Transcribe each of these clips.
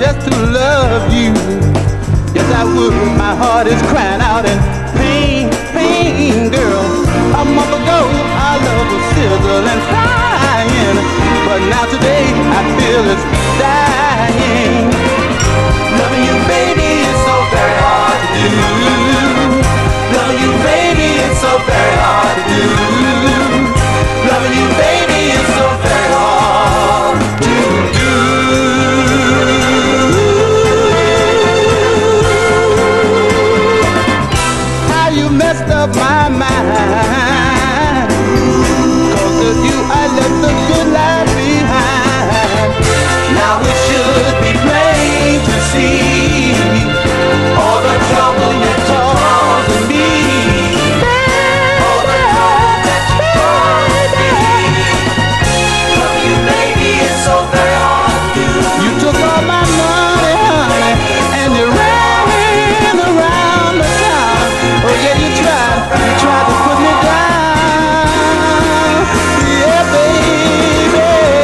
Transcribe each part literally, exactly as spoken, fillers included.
just to love you. Yes, I would. My heart is crying out in pain, pain, girl. A month ago, our love was sizzling, frying, but now today I feel it's dying. Loving you, baby, is so very hard to do. Loving you, baby, is so very hard to do. Loving you, baby, is so very hard to do. How you messed up my mind, 'cause of you I left the good life behind. Now it should be plain to see all the trouble you're causing me. All the trouble that you caused me. Love you, baby, it's so very hard to do. You took all my money, honey, and you ran around the town. Oh yeah, you tried, you tried to put me down. Yeah, baby.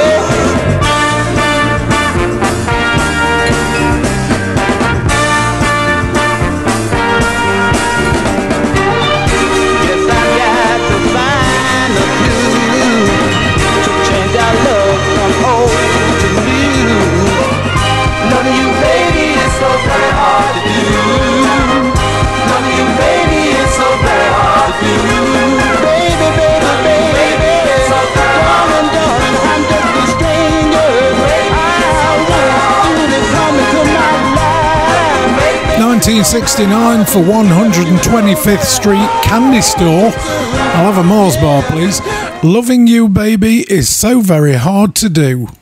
Yes, I got to find a clue to change our love from old to new. Loving you, baby, is so very hard to do. Loving you, baby, is so very hard to do. Baby, baby, baby, it's so very hard. Darling, darling, I'm just a stranger. I want you to come into my life. nineteen sixty-nine for one hundred twenty-fifth Street Candy Store. I'll have a Mars bar, please. Loving you, baby, is so very hard to do.